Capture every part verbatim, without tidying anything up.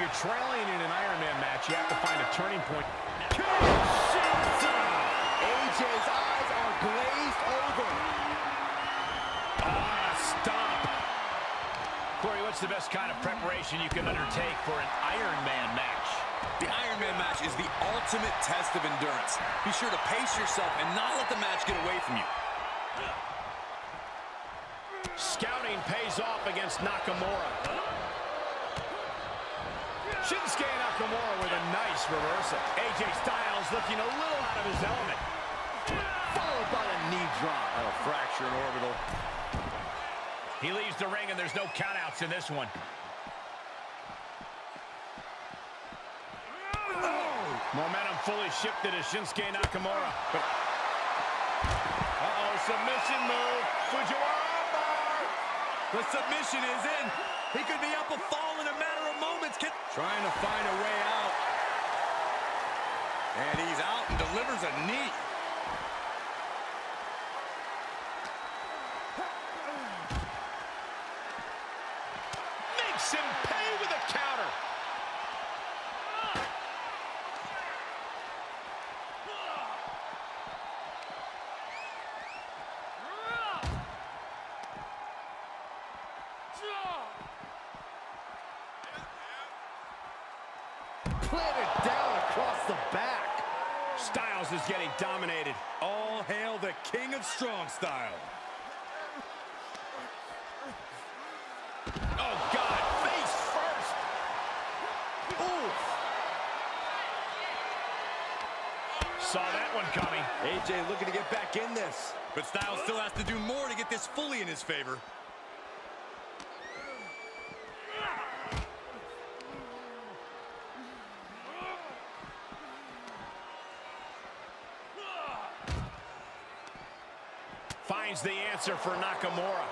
you're trailing in an Iron Man match, you have to find a turning point. A J's eyes are glazed over. Ah, stop. Corey, what's the best kind of preparation you can undertake for an Iron Man match? The Iron Man match is the ultimate test of endurance. Be sure to pace yourself and not let the match get away from you. Scouting pays off against Nakamura. Shinsuke Nakamura with a nice reversal. A J Styles looking a little out of his element. Followed by a knee drop. That'll fracture an orbital. He leaves the ring, and there's no countouts in this one. Oh! Momentum fully shifted to Shinsuke Nakamura. But... Uh-oh, submission move. Fujiwara bar. The submission is in. He could be up a fall in a matter of moments. Can... Trying to find a way out. And he's out and delivers a knee. Makes him pay with a counter. Planted down across the back. Styles is getting dominated. All hail the king of strong style. Oh, God, face first. Ooh. Saw that one coming. A J looking to get back in this. But Styles still has to do more to get this fully in his favor. Finds the answer for Nakamura.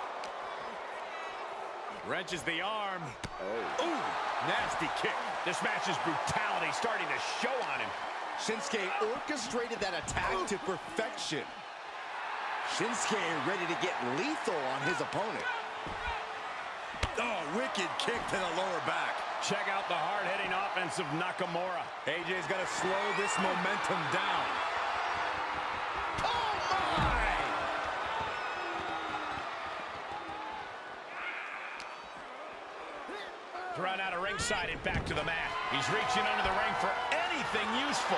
Wrenches the arm. Oh. Ooh, nasty kick. This match's brutality starting to show on him. Shinsuke orchestrated that attack to perfection. Shinsuke ready to get lethal on his opponent. Oh, wicked kick to the lower back. Check out the hard-hitting offense of Nakamura. A J's got to slow this momentum down. Oh, my! Thrown out of ringside and back to the mat. He's reaching under the ring for anything useful.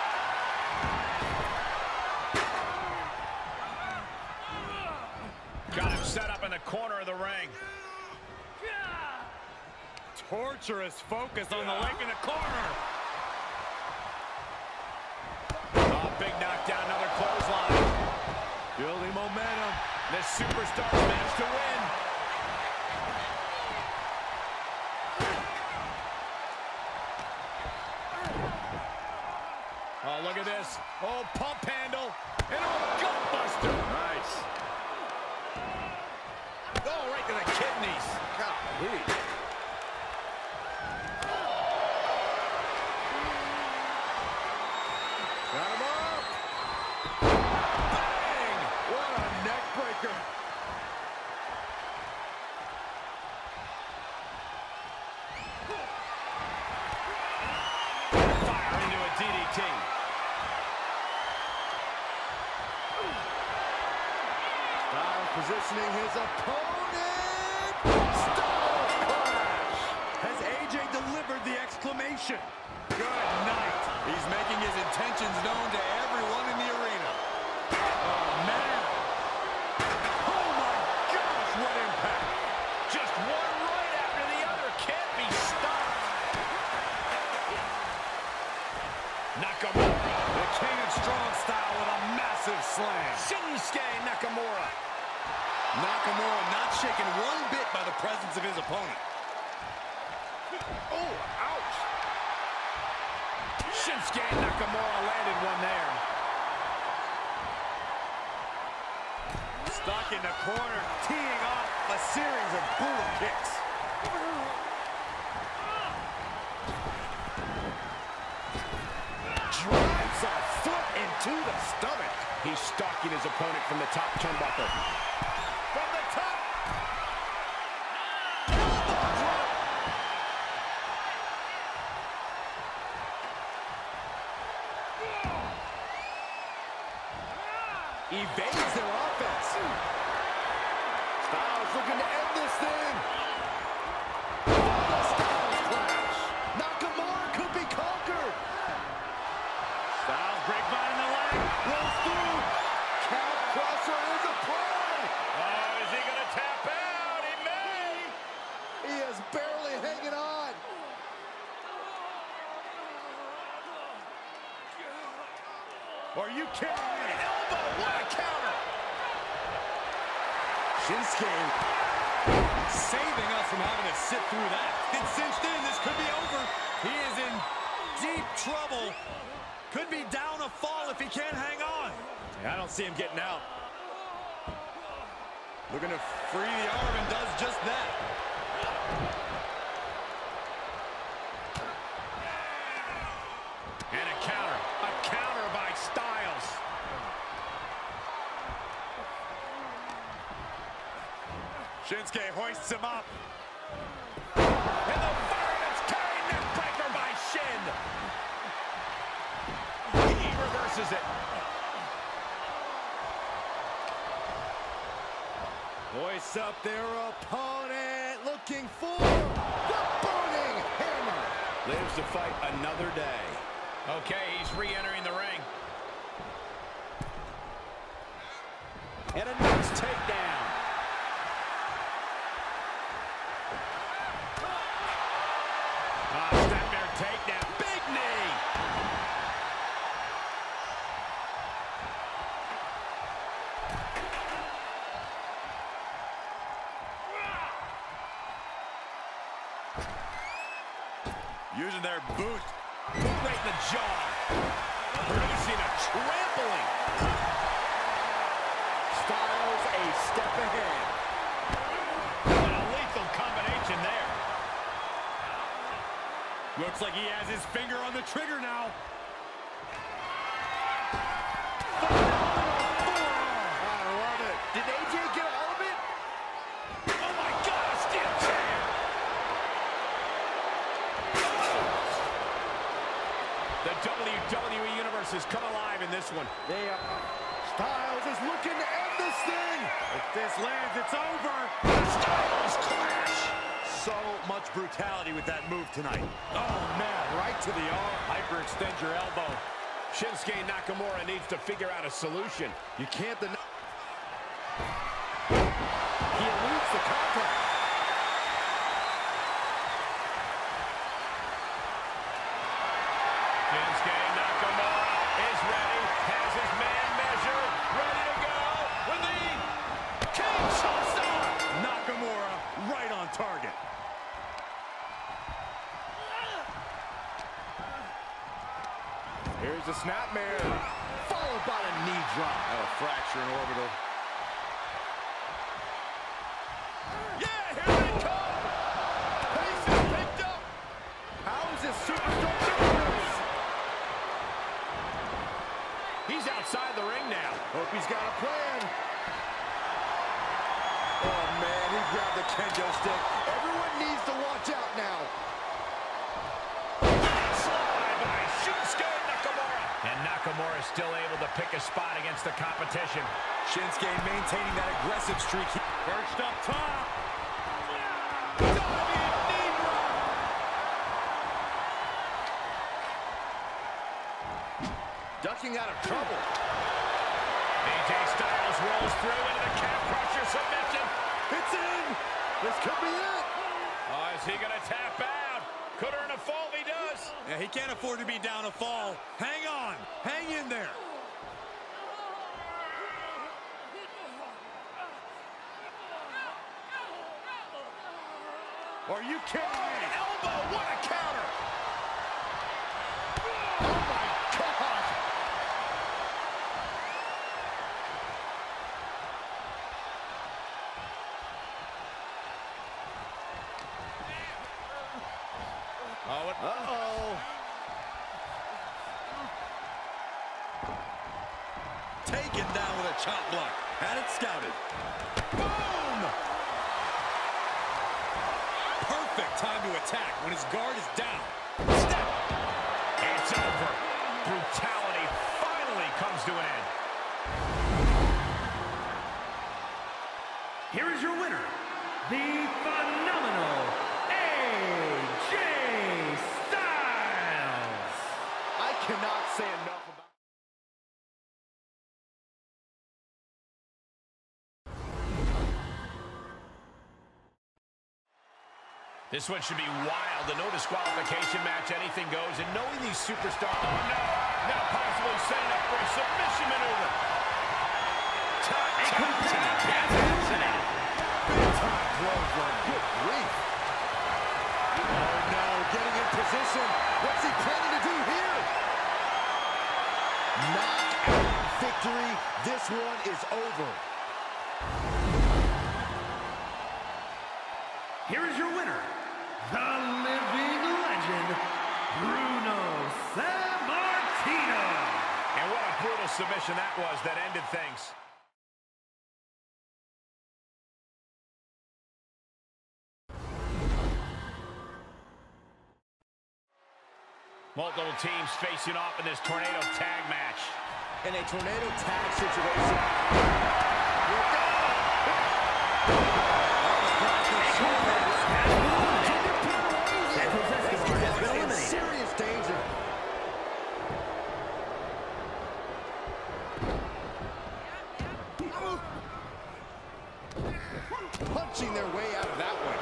Got him set up in the corner of the ring. Torturous focus on the leg in the corner. Oh, big knockdown, another clothesline. Building momentum. This superstar's managed to win. Oh, look at this. Oh, pump handle. And oh, gutbuster. Nice. Oh, right to the kidneys. Golly. Got him up. Bang! What a neck breaker. Fire into a D D T. Styles positioning his opponent. Styles clash. Has A J delivered the exclamation? Good night. He's making his intentions known to everyone in the arena. Oh, man. Oh, my gosh, what impact. Just one right after the other. Can't be stopped. Nakamura. The king of strong style with a massive slam. Shinsuke Nakamura. Nakamura not shaken one bit by the presence of his opponent. Oh, ouch. Shinsuke Nakamura landed one there. Stuck in the corner, teeing off a series of brutal kicks. Drives a foot into the stomach. He's stalking his opponent from the top turnbuckle. From the top. evades their offense. Styles looking to end this thing. The Styles clash. Nakamura could be conquered. Styles grapevine in the leg. Rolls through. Calf crusher is a play. Oh, is he going to tap out? He may. He is barely hanging on. Are you kidding me? Elbow, what a counter. Shinsuke Saving us from having to sit through that. It's cinched in. This could be over. He is in deep trouble. Could be down a fall if he can't hang on. I don't see him getting out. Looking to free the arm and does just that. And a counter. A counter by Styles. Shinsuke hoists him up. And the fireman's carry neck breaker by Shin. He reverses it. hoists up their opponent, looking for the burning hammer. Lives to fight another day. Okay, he's re-entering the ring. And a nice takedown. Ah, snapmare takedown. Big knee. Using their boot. Right in the jaw. Producing a trampling. Styles a step ahead. And a lethal combination there. Looks like he has his finger on the trigger now. I love it. Did A J get all of it? Oh my God, a steel chair. The W W E Universe has come alive in this one. They are. Styles is looking to end this thing. If this lands, it's over. Styles clash. So much brutality with that move tonight. Oh, man, right to the arm. Hyperextend your elbow. Shinsuke Nakamura needs to figure out a solution. You can't deny. He eludes the contact. Shinsuke Nakamura is ready, has his man measured, ready to go with the Kinshasa. Nakamura right on target. Here's the snapmare, followed by a knee drop. Oh, a fracture in orbital. Yeah, here they come. Pace is picked up. How is this superstar doing this? He's outside the ring now. Hope he's got a plan. Oh, man, he grabbed the kendo stick. Everyone needs to watch out now. Slide by Shinsuke Nakamura. And Nakamura is still able to pick a spot against the competition. Shinsuke maintaining that aggressive streak. Perched up top. Ducking out of trouble. A J Styles rolls through into the calf crusher submission. It's in. This could be it. Oh, is he going to tap out? Could earn a fall if he does. Yeah, he can't afford to be down a fall. Hang on. Hang in there. Are you kidding me? Elbow, what a counter. Oh, my God. Oh, what? Uh-oh. Taken down with a chop block. Had it scouted. Boom! Perfect time to attack when his guard is down. Step. It's over. Brutality finally comes to an end. the phenomenal A J Styles. I cannot say enough about This one should be wild. The no disqualification match, anything goes. And knowing these superstars... Oh, no. Now possibly setting up for a submission maneuver. Top, top, top. Big time clothesline. Good grief. Oh, no. Getting in position. What's he planning to do here? Knockout victory. This one is over. Here is your winner, the living legend, Bruno Sammartino. And what a brutal submission that was that ended things. Multiple teams facing off in this tornado tag match. In a tornado tag situation. Here we go. Serious danger. Punching their way out of that one.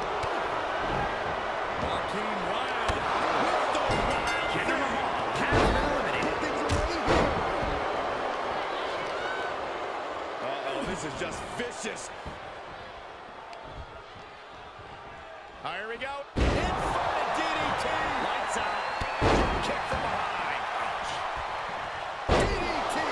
Joaquin Wild. With the wild. Jinder Mahal has been eliminated. Things away here. Uh-oh, this is just vicious. Here we go. Inverted D D T. Lights out. Kick from behind. Ouch. D D T.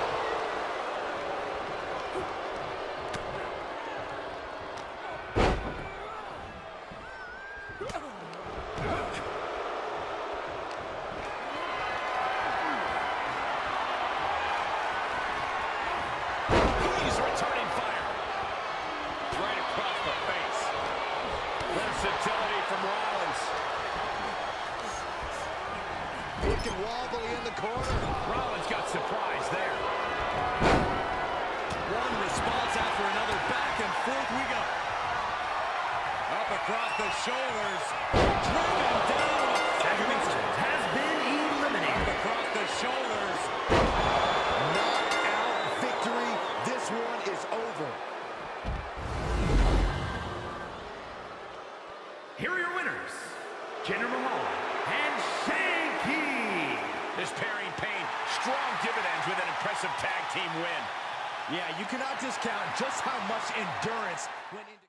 He's returning fire. Right across the face. Versatility from Rollins. Looking wobbly in the corner. Rollins got surprised there. One response after another. Back and forth we go. Up across the shoulders. Driven down. Seth Rollins has been eliminated. Up across the shoulders. Knockout victory. This one is over. Here are your winners, Jinder Mahal and Shanky. This pairing paid strong dividends with an impressive tag team win. Yeah, you cannot discount just how much endurance went into.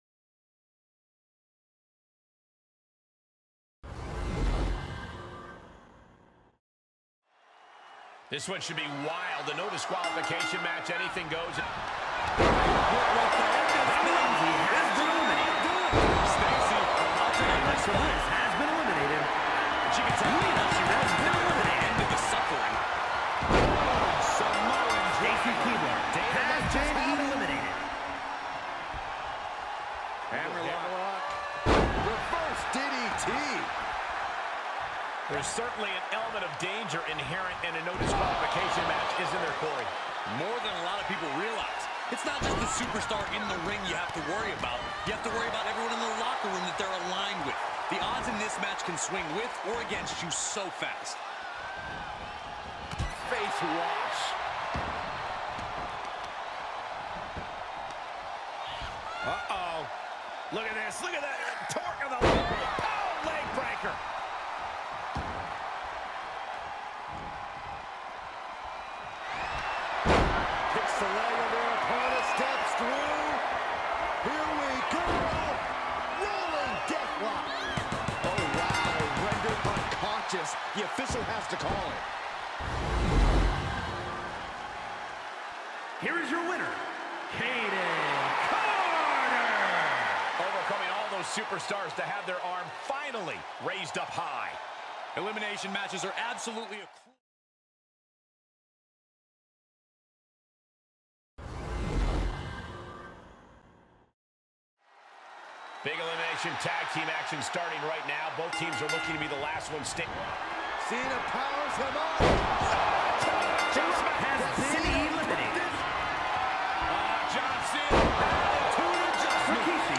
This one should be wild. The no disqualification match, anything goes. Lindsay has been eliminated. Stacy, I'll take Alexa Bliss has been eliminated. She can tell me that she has been eliminated. End of the suffering. Samoan Stacy Keibler has been eliminated. Hammerlock. Reverse D D T. There's certainly an element of danger inherent in a no disqualification match, isn't there, Corey? More than a lot of people realize. It's not just the superstar in the ring you have to worry about. You have to worry about everyone in the locker room that they're aligned with. The odds in this match can swing with or against you so fast. Face wash. Uh-oh. Look at this. Look at that. Torque of the leg. Oh, leg breaker. Kicks the leg of their opponent. Steps through. Here we go. Rolling deathlock. Oh, wow. Rendered unconscious. The official has to call it. Here is your winner, Kayden Carter. Overcoming all those superstars to have their arm finally raised up high. Elimination matches are absolutely a Big elimination tag team action starting right now. Both teams are looking to be the last one standing. Cena powers him up. Has been eliminated. Uh, John Cena. Attitude adjustment. Rikishi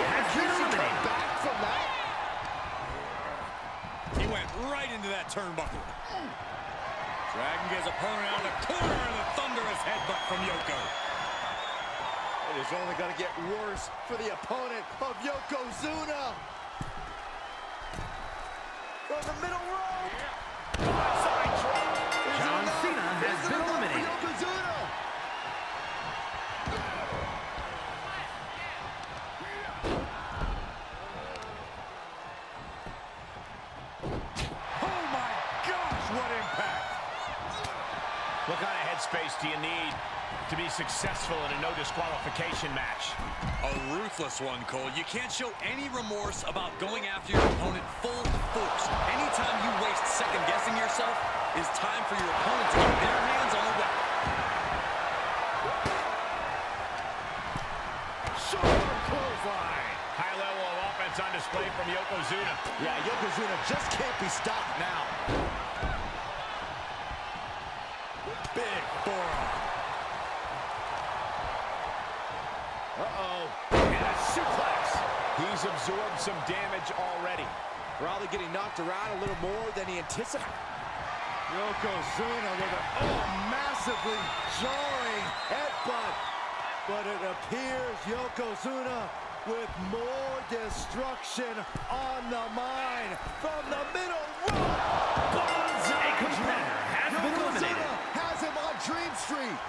Dragging his opponent out of the corner and a thunderous headbutt from Yoko. It is only going to get worse for the opponent of Yokozuna. From the middle rope. Side drop. John Cena has been eliminated. Yokozuna. Oh my gosh, what impact! What kind of headspace do you need to be successful in a no disqualification match? A ruthless one, Cole. You can't show any remorse about going after your opponent full force. Anytime you waste second-guessing yourself, it's time for your opponent to get their hands on a weapon. Sharp clothesline. High level of offense on display from Yokozuna. Yeah, Yokozuna just can't be stopped now. Big forearm. Uh-oh. And a suplex. He's absorbed some damage already. Probably getting knocked around a little more than he anticipated. Yokozuna with a Oh, massively jarring headbutt. But it appears Yokozuna with more destruction on the mind from the middle rope. A competitor has been eliminated. Yokozuna has him on Dream Street.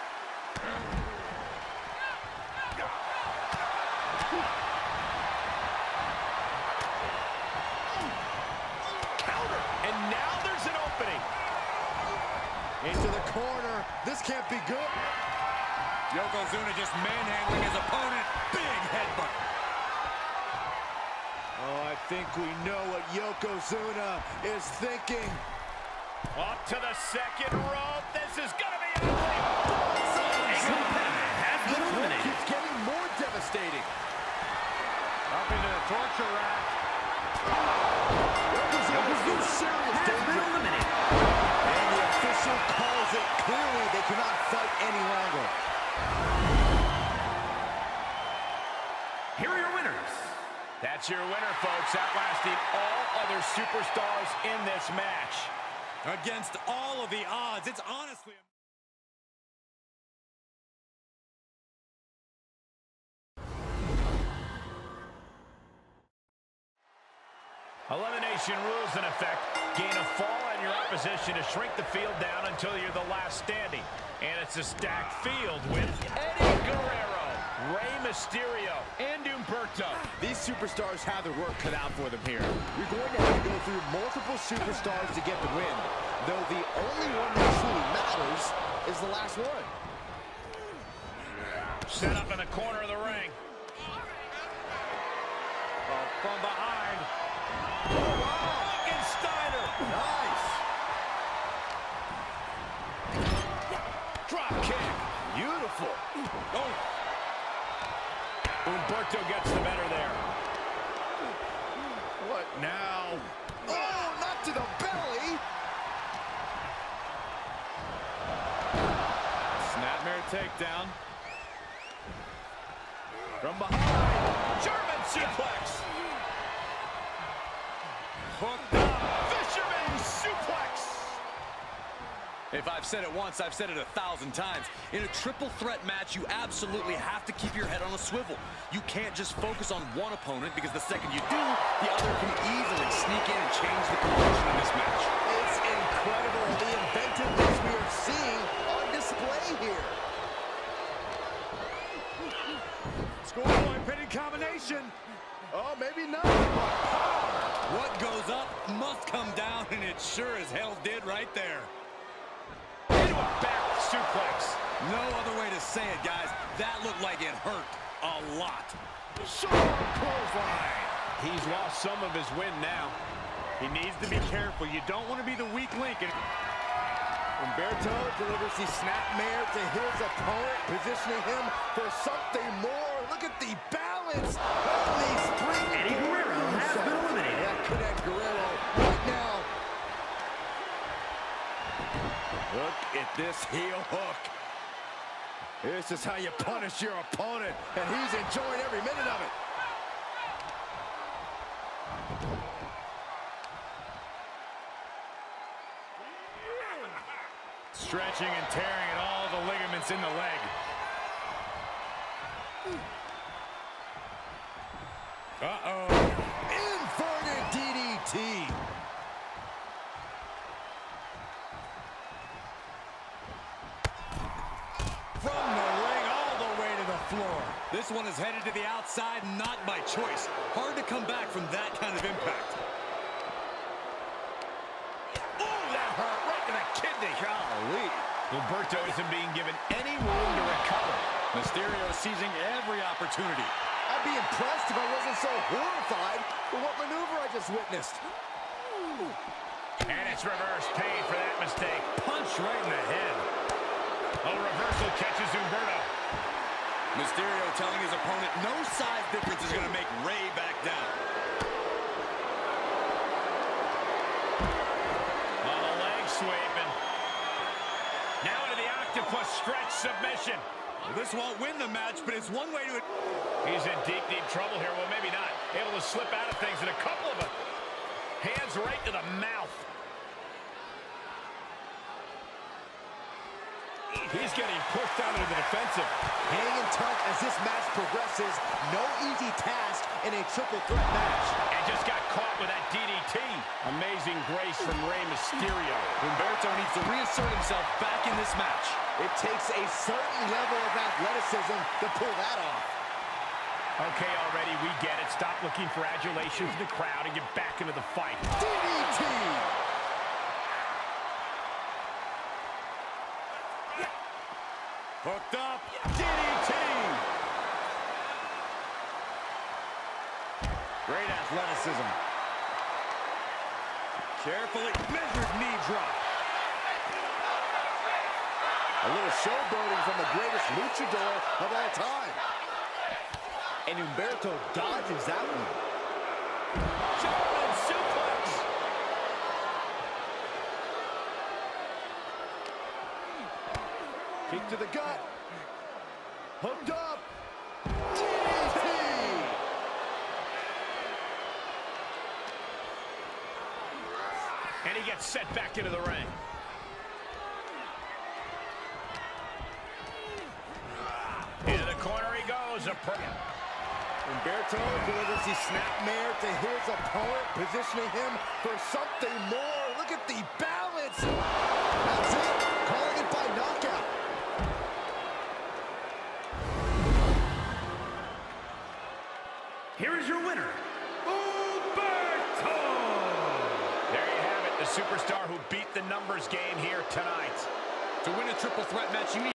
And now there's an opening. Into the corner. This can't be good. Yokozuna just manhandling his opponent. Big headbutt. Oh, I think we know what Yokozuna is thinking. Up to the second rope. This is going to be ugly. A competitor has been This eliminated. keeps getting more devastating. Up into the torture rack. Yokozuna's in serious Has been danger. eliminated. And the official calls it. Clearly, they cannot fight any longer. Here are your winners. That's your winner, folks, outlasting all other superstars in this match. Against all of the odds, it's honestly... Elimination rules in effect. Gain a fall on your opposition to shrink the field down until you're the last standing. And it's a stacked field with Eddie Guerrero, Rey Mysterio, and Humberto. These superstars have their work cut out for them here. You're going to have to go through multiple superstars to get the win, though the only one that truly matters is the last one. Set up in the corner of the ring. Oh, from behind. Frankensteiner. Nice. Drop kick. Beautiful. Oh. Humberto gets the better there. What now? Oh, not to the belly. Snapmare takedown. From behind. German suplex. Hooked up. Fisherman suplex. If I've said it once, I've said it a thousand times. In a triple threat match, you absolutely have to keep your head on a swivel. You can't just focus on one opponent, because the second you do, the other can easily sneak in and change the complexion of this match. It's incredible the inventiveness we are seeing on display here. Scoreline pinning combination. Oh, maybe not. What goes up must come down, and it sure as hell did right there. Into a back suplex. No other way to say it, guys. That looked like it hurt a lot. Sharp clothesline. He's lost some of his wind now. He needs to be careful. You don't want to be the weak link. And Humberto delivers the snapmare to his opponent, positioning him for something more. Look at the balance. Holy spring. Eddie Guerrero has been eliminated. That could end Guerrero right now. look at this heel hook. This is how you punish your opponent, and he's enjoying every minute of it. Stretching and tearing at all the ligaments in the leg. Uh-oh. Inverted D D T. From the ring all the way to the floor. This one is headed to the outside, not by choice. Hard to come back from that kind of impact. Oh, that hurt right to the kidney. Golly. Humberto isn't being given any room to recover. Mysterio seizing every opportunity. I'd be impressed if I wasn't so horrified for what maneuver I just witnessed. And it's reverse pain for that mistake. Punch right in the head. A reversal catches Humberto. Mysterio telling his opponent no size difference is going to make Rey back down. On the leg sweeping. Now into the octopus stretch submission. Well, this won't win the match, but it's one way to it. He's in deep, deep trouble here. Well, maybe not. Able to slip out of things, and a couple of them. Hands right to the mouth. He's getting pushed out into the defensive. Hanging tough as this match progresses. No easy task in a triple threat match. And just got caught with that D D T. Amazing grace from Rey Mysterio. Humberto needs to reassert himself back in this match. It takes a certain level of athleticism to pull that off. Okay, already, we get it. Stop looking for adulation from the crowd and get back into the fight. D D T! Hooked up. D D T! Great athleticism. Carefully measured knee drop. A little showboating from the greatest luchador of all time. And Humberto dodges that one. German suplex! Kick to the gut. Hooked up. D D T! And he gets set back into the ring. Into the corner he goes. A Humberto delivers the snapmare to his opponent, positioning him for something more. Look at the balance. That's it. Calling it by knockout. Here is your winner, Humberto! There you have it, the superstar who beat the numbers game here tonight. To win a triple threat match, you need